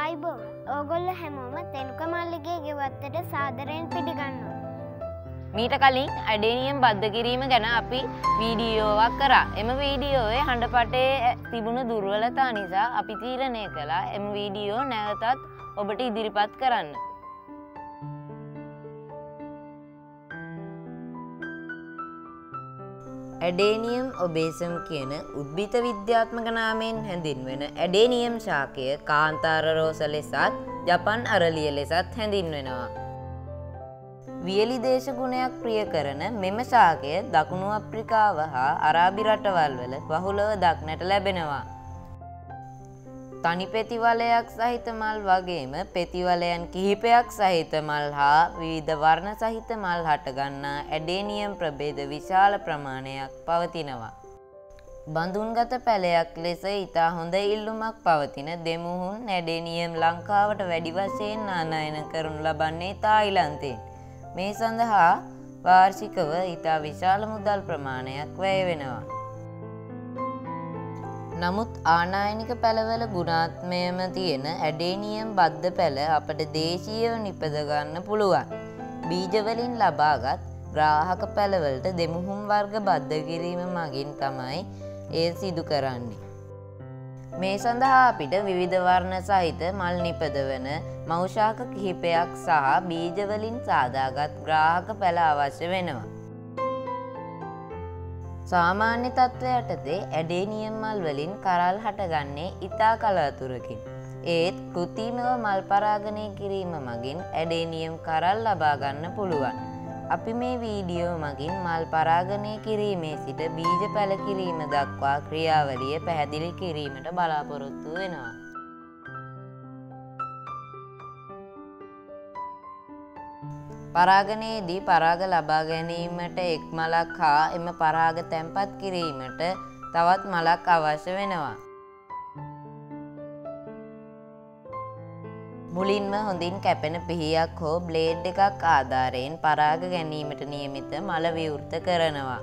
ආයිබෝවන් ඕගොල්ලෝ හැමෝම තෙනුක මල්ලිගේ ගෙවත්තට සාදරයෙන් පිළිගන්නවා. මීට කලින් ඇඩේනියම් බද්ධ කිරීම ගැන අපි වීඩියෝවක් කරා. එම වීඩියෝවේ හඬපටේ තිබුණු දුර්වලතා නිසා අපි තීරණය කළා එම වීඩියෝ නැවතත් ඔබට ඉදිරිපත් කරන්න. ඇඩේනියම් ඔබේසම් කියන උද්භිත විද්‍යාත්මක නාමයෙන් හැඳින්වෙන ඇඩේනියම් ශාකය කාන්තාර රෝස ලෙසත් ජපන් අරලිය ලෙසත් හැඳින්වෙනවා. වියලි දේශ ගුණයක් ප්‍රිය කරන මෙම ශාකය දකුණු අප්‍රිකාව හා අරාබි රටවල් වල බහුලව දක්නට ලැබෙනවා. තනි පෙතිවලයක් සහිත මල් වගේම පෙතිවලයන් කිහිපයක් සහිත මල් හා විවිධ වර්ණ සහිත මල් හටගන්නා ඇඩේනියම් ප්‍රභේද විශාල ප්‍රමාණයක් පවතිනවා. බඳුන්ගත පැලයක් ලෙස ඉතා හොඳ ඉල්ලුමක් පවතින දෙමුහුන් ඇඩේනියම් ලංකාවට වැඩි වශයෙන් ආනයන කරනු ලබන්නේ තායිලන්තයෙන්. මේ සඳහා වාර්ෂිකව ඉතා විශාල මුදල් ප්‍රමාණයක් වැය වෙනවා. නමුත් ආනායනික පැළවල ගුණාත්මයම තියෙන ඇඩේනියම් බද්ධ පැළ අපට දේශීයව නිපද ගන්න පුළුවන්. බීජවලින් ලබාගත් ග්‍රාහක පැළවලට දෙමුහුම් වර්ග බද්ධ කිරීම මගින් තමයි එය සිදු කරන්නේ. මේ සඳහා අපිට විවිධ වර්ණ සහිත මල් නිපදවන මෞෂාක කිහිපයක් සහ බීජවලින් සාදාගත් ග්‍රාහක පැළ අවශ්‍ය වෙනවා. සාමාන්‍ය තත්ත්වය යටතේ ඇඩේනියම් මල් වලින් කරල් හටගන්නේ ඉතා කලාතුරකින්. ඒත් කෘත්‍රිමව මල් පරාගණය කිරීම මගින් ඇඩේනියම් කරල් ලබා ගන්න පුළුවන්. අපි මේ වීඩියෝ මගින් මල් පරාගණය කිරීමේ සිට බීජ පැළ කිරීම දක්වා ක්‍රියාවලිය පැහැදිලි කිරීමට බලාපොරොත්තු වෙනවා. පරාගණයේදී පරාග ලබා ගැනීමට එක් මලක් හා එම පරාග තැන්පත් කිරීමට තවත් මලක් අවශ්‍ය වෙනවා. මුලින්ම හොඳින් කැපෙන පිහියක් හෝ බ්ලේඩ් එකක් ආධාරයෙන් පරාග ගැනීමට නියමිත මල විවෘත කරනවා.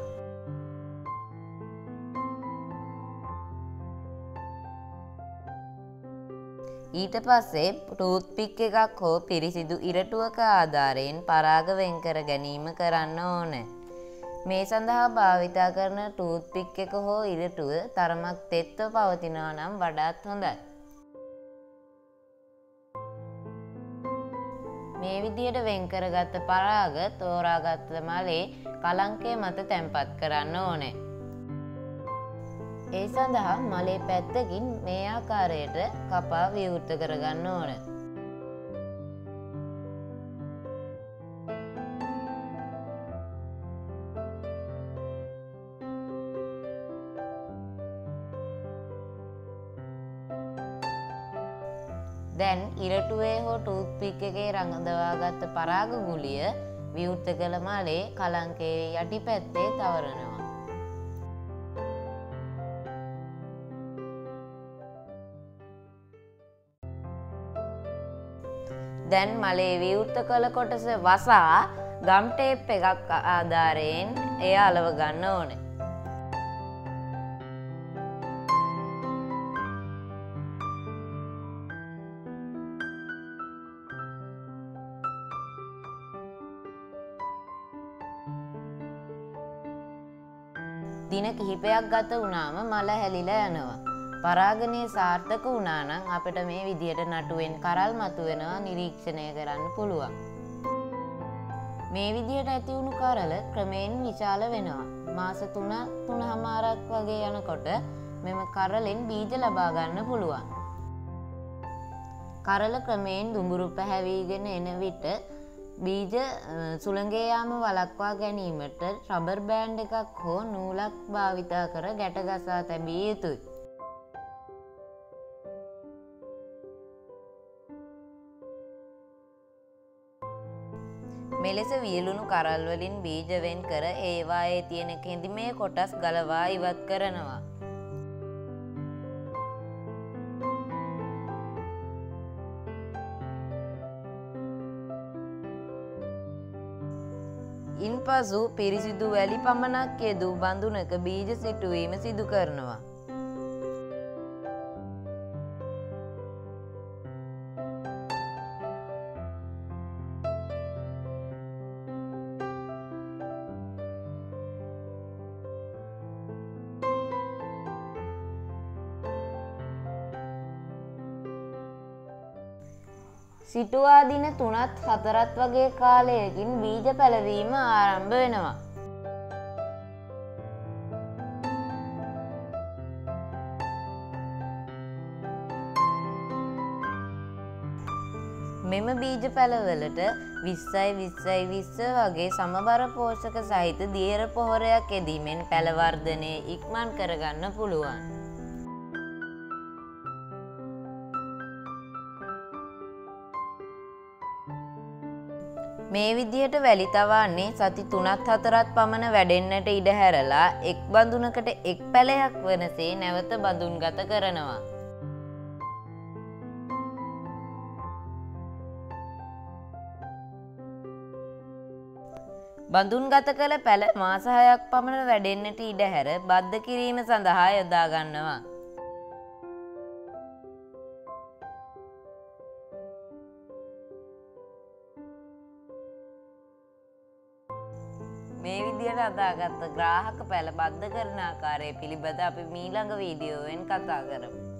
ඊට පස්සේ ටූත්පික් එකක් හෝ පිරිසිදු ඉරටුවක ආධාරයෙන් පරාග වෙන්කර ගැනීම කරන්න ඕන. මේ සඳහා භාවිතා කරන ටූත්පික් එක හෝ ඉරටුව තරමක් තෙත්ව පවතිනවා නම් වඩාත් හොඳයි. මේ විදියට වෙන්කරගත්ත පරාග තෝරාගත්ත මලේ කලංකය මත තැන්පත් කරන්න ඕනේ. ඒ සඳහා මලේ පැත්තකින් මේ ආකාරයට කපා විවෘත කරගන්න ඕන. දැන් ඉරටුවේ හෝ ටූත්පික් එකේ රඟදවාගත්ත පරාග ගුලිය විවෘත කළ මලේ කලංකයේ යටි පැත්තේ තවරනවා. දැන් මලේ විවෘත කළ කොටස වසා ගම් ටේප් එකක් ආධාරයෙන් එය අලව ගන්න ඕනේ. දින කිහිපයක් ගත වුණාම මල හැලිලා යනවා. පරාගණය සාර්ථක වුණා නම් අපිට මේ විදියට නටුවෙන් කරල් මතුවෙනවා නිරීක්ෂණය කරන්න පුළුවන්. මේ විදියට ඇති වුණු කරල ක්‍රමයෙන් විශාල වෙනවා. මාස 3.5ක් වගේ යනකොට මෙම කරලෙන් බීජ ලබා ගන්න පුළුවන්. කරල ක්‍රමයෙන් දුඹුරු පැහැවීගෙන එන විට බීජ සුළඟේ යාම වළක්වා ගැනීමට රබර් බෑන්ඩ් එකක් හෝ නූලක් භාවිතා කර ගැට ගසා තැබිය යුතුයි. මෙලෙස වියලුණු කරල් වලින් බීජ වෙන් කර ඒවායේ තියෙන කෙඳිමේ කොටස් ගලවා ඉවත් කරනවා. ඉන්පසු පිරිසිදු වැලි පමණක් යෙදූ බඳුනක බීජ සිටුවීම සිදු කරනවා. සිටුවා දින 3ත් 4ත් වගේ කාලයකින් බීජ පැලවීම ආරම්භ වෙනවා. මෙම බීජ පැලවලට 20-20-20 වගේ සමබර පෝෂක සහිත දියර පොහොරයක් යෙදීමෙන් පැල වර්ධනය ඉක්මන් කරගන්න පුළුවන්. මේ විදිහට වැලි තවන්නේ සති 3-4ක් පමණ වැඩෙන්නට ඉඩ හැරලා එක් බඳුනකට එක් පැලයක් වනසේ නැවත බඳුන්ගත කරනවා. බඳුන්ගත කළ පැල මාස 6ක් පමණ වැඩෙන්නට ඉඩ හැර බද්ධ කිරීම සඳහා යොදා ගන්නවා. මේ විදිහට අදාගත්ත ග්‍රාහක පැල බද්ධ කරන ආකාරය පිළිබඳ අපි ඊළඟ වීඩියෝවෙන් කතා කරමු.